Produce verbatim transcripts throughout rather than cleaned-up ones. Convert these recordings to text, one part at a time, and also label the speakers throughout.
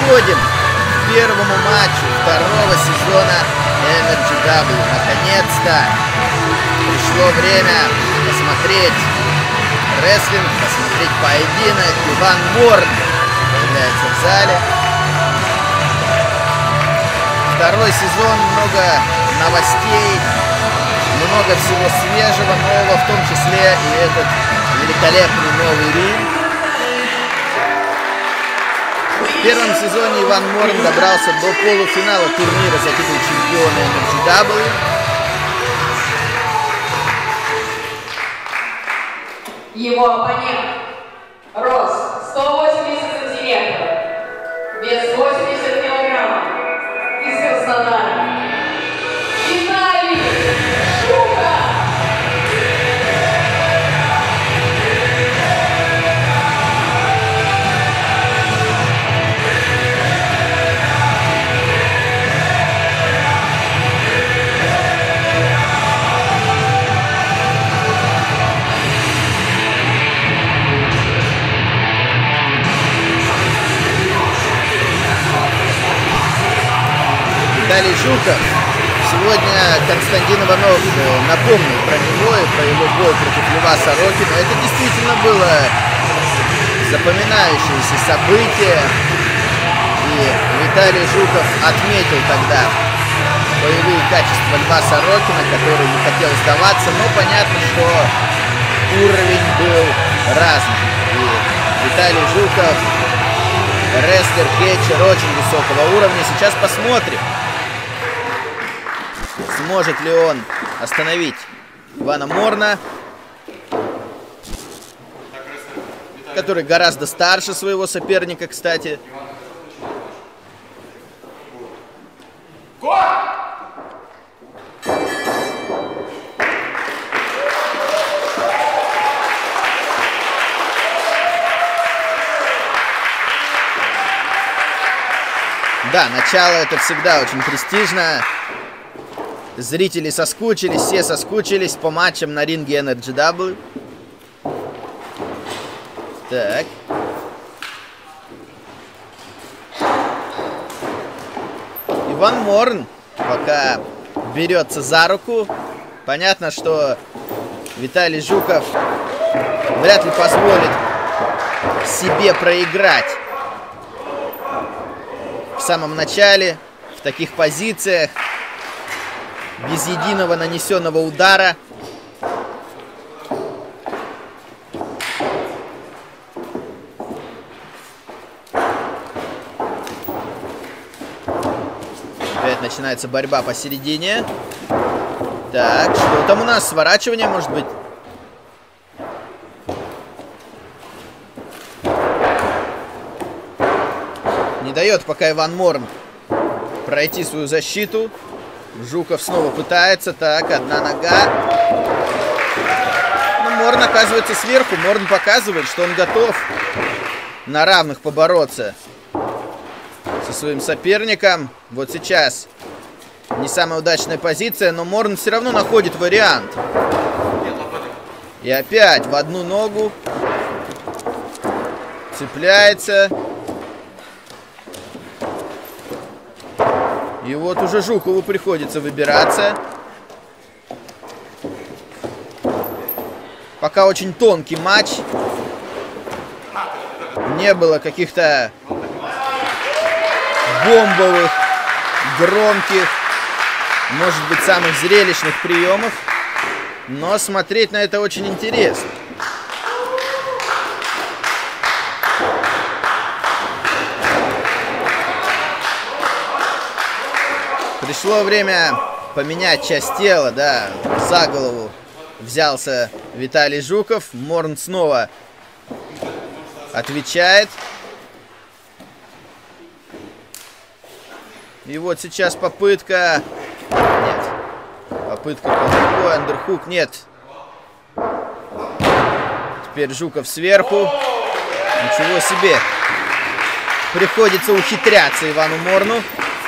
Speaker 1: переходим к первому матчу второго сезона эн эр джи дабл ю. Наконец-то пришло время посмотреть рестлинг, посмотреть поединок. Иван Морн появляется в зале. Второй сезон, много новостей, много всего свежего, нового, в том числе и этот великолепный новый ринг. В первом сезоне Иван Морн добрался до полуфинала турнира за титул чемпиона эн эр джи дабл ю.
Speaker 2: Его оппонент. Рост сто восемьдесят сантиметров. Вес восемьдесят килограммов. Из Краснодара. Виталий Жуков!
Speaker 1: Виталий Жуков. Сегодня Константин Иванов напомнил про него и про его бой против Льва Сорокина. Это действительно было запоминающееся событие. И Виталий Жуков отметил тогда боевые качества Льва Сорокина, который не хотел сдаваться. Но понятно, что уровень был разный. И Виталий Жуков, рестлер, кетчер очень высокого уровня. Сейчас посмотрим, сможет ли он остановить Ивана Морна, который гораздо старше своего соперника, кстати. Да, начало это всегда очень престижно. Зрители соскучились, все соскучились по матчам на ринге эн эр джи дабл ю. Так. Иван Морн пока берется за руку. Понятно, что Виталий Жуков вряд ли позволит себе проиграть в самом начале, в таких позициях, без единого нанесенного удара. Опять начинается борьба посередине. Так, что там у нас? Сворачивание, может быть? Не дает пока Иван Морн пройти свою защиту. Жуков снова пытается. Так, одна нога. Но Морн оказывается сверху. Морн показывает, что он готов на равных побороться со своим соперником. Вот сейчас не самая удачная позиция, но Морн все равно находит вариант. И опять в одну ногу цепляется. И вот уже Жукову приходится выбираться. Пока очень тонкий матч. Не было каких-то бомбовых, громких, может быть, самых зрелищных приемов. Но смотреть на это очень интересно. Пришло время поменять часть тела, да, за голову взялся Виталий Жуков. Морн снова отвечает. И вот сейчас попытка... Нет. Попытка под рукой, андерхук, нет. Теперь Жуков сверху. Ничего себе. Приходится ухитряться Ивану Морну.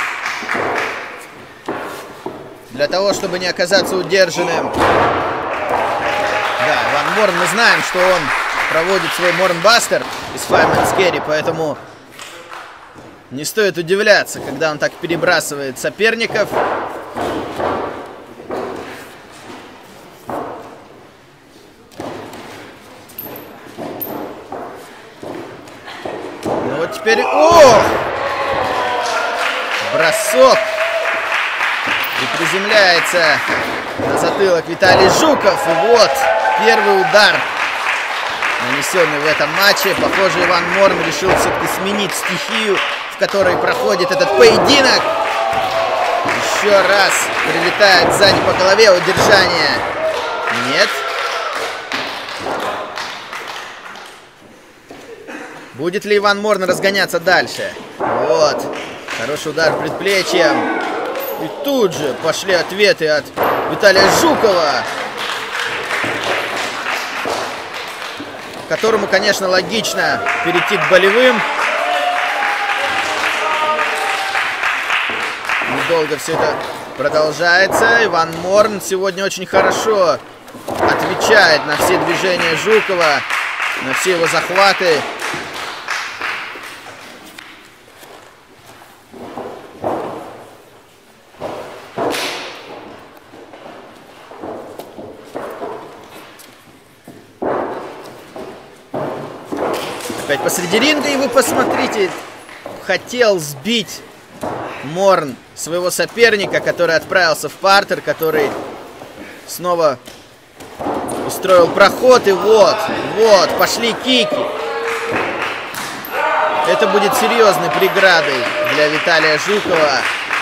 Speaker 1: Для того, чтобы не оказаться удержанным. Да, Иван Морн, мы знаем, что он проводит свой Морнбастер из Fireman's Carry, поэтому Не стоит удивляться, когда он так перебрасывает соперников. Ну вот теперь... О! Бросок. И приземляется на затылок Виталий Жуков. И вот первый удар, нанесенный в этом матче. Похоже, Иван Морн решил все-таки сменить стихию, в которой проходит этот поединок. Еще раз прилетает сзади по голове, удержание. Нет. Будет ли Иван Морн разгоняться дальше? Вот. Хороший удар предплечьем. И тут же пошли ответы от Виталия Жукова, которому, конечно, логично перейти к болевым. Недолго все это продолжается. Иван Морн сегодня очень хорошо отвечает на все движения Жукова, на все его захваты. Опять посреди ринга, и вы посмотрите, хотел сбить Морн своего соперника, который отправился в партер, который снова устроил проход, и вот, вот, пошли кики. Это будет серьезной преградой для Виталия Жукова.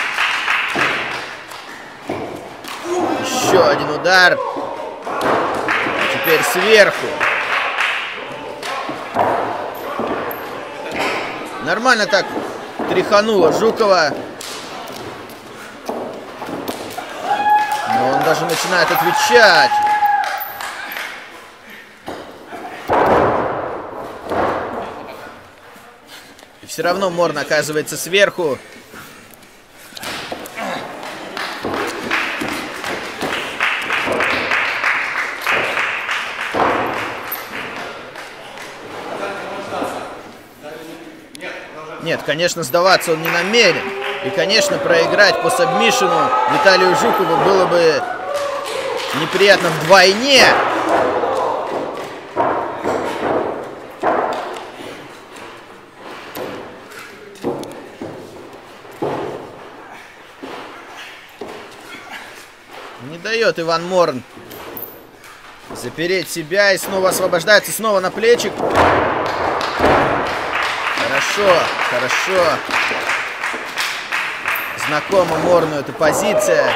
Speaker 1: Еще один удар. Теперь сверху. Нормально так тряхануло Жукова. Но он даже начинает отвечать. И все равно Морн оказывается сверху. Нет, конечно, сдаваться он не намерен. И, конечно, проиграть по сабмишину Виталию Жукову было бы неприятно вдвойне. Не дает Иван Морн запереть себя и снова освобождается, снова на плечик. Хорошо, хорошо. Знакома Морну эта позиция.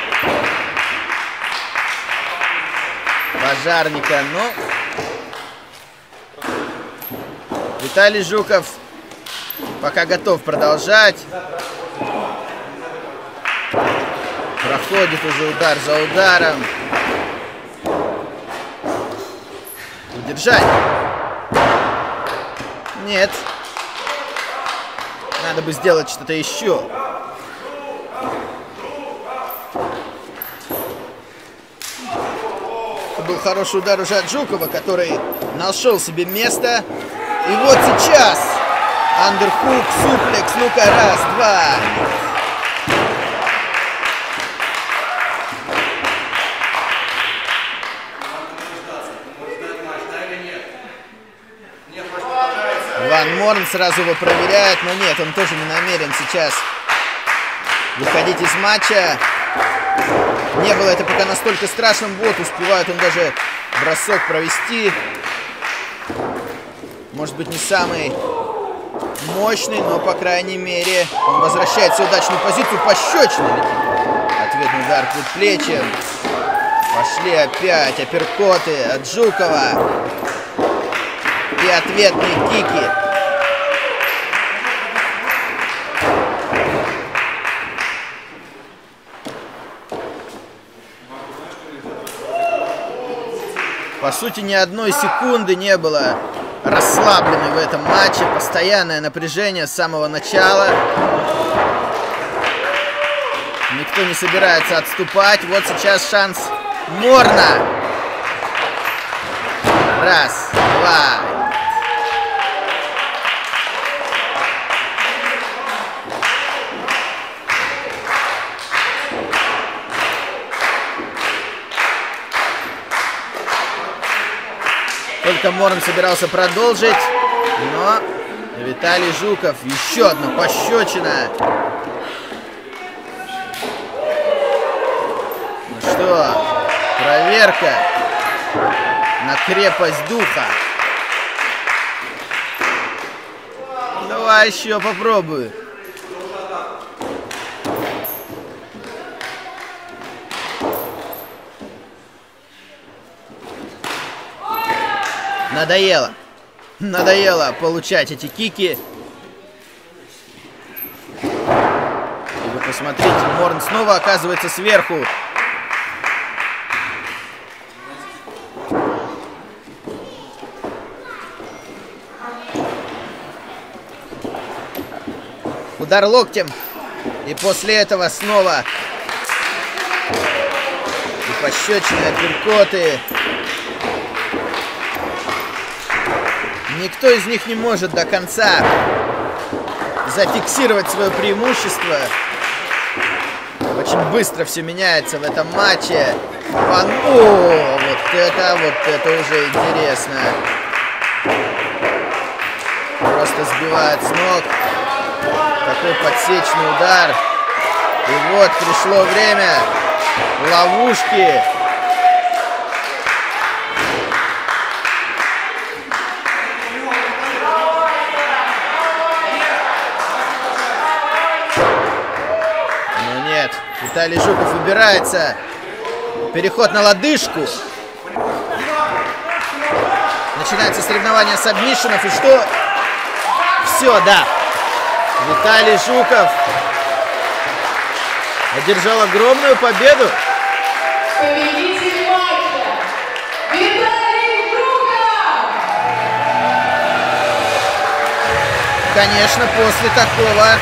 Speaker 1: Пожарника, но... Виталий Жуков пока готов продолжать. Проходит уже удар за ударом. Удержание. Нет. Надо бы сделать что-то еще. Это был хороший удар уже от Жукова, который нашел себе место. И вот сейчас андерхук, суплекс. Ну-ка, раз, два. Иван Морн сразу его проверяет, но нет, он тоже не намерен сейчас выходить из матча. Не было это пока настолько страшным. Вот, успевает он даже бросок провести. Может быть, не самый мощный, но, по крайней мере, он возвращается в удачную позицию. Пощечина летит. Ответный удар предплечьем. Пошли опять апперкоты от Жукова. И ответные кики. По сути, ни одной секунды не было расслабленной в этом матче. Постоянное напряжение с самого начала. Никто не собирается отступать. Вот сейчас шанс Морна. Раз, два. Только Морн собирался продолжить, но Виталий Жуков, еще одна пощечина. Ну что, проверка на крепость духа. Давай еще попробую. Надоело. Надоело получать эти кики. И вы посмотрите, Морн снова оказывается сверху. Удар локтем. И после этого снова и пощечины, апперкоты. Никто из них не может до конца зафиксировать свое преимущество. Очень быстро все меняется в этом матче. Ван... О, вот это, вот это уже интересно. Просто сбивает с ног. Такой подсечный удар. И вот пришло время ловушки. Виталий Жуков убирается. Переход на лодыжку. Начинается соревнование сабмишенов. И что? Все, да. Виталий Жуков одержал огромную победу.
Speaker 2: Победитель матча Виталий Жуков!
Speaker 1: Конечно, после такого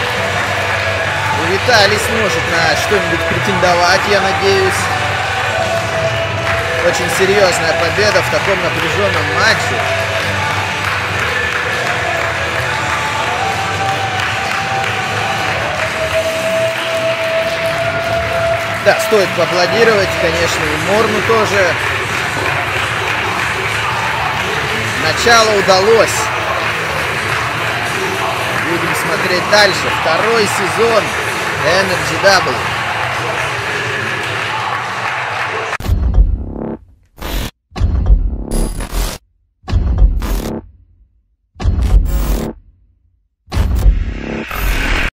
Speaker 1: Виталий сможет на что-нибудь претендовать, я надеюсь. Очень серьезная победа в таком напряженном матче. Да, стоит поаплодировать, конечно, и Морну тоже. Начало удалось. Будем смотреть дальше. Второй сезон Energy Double.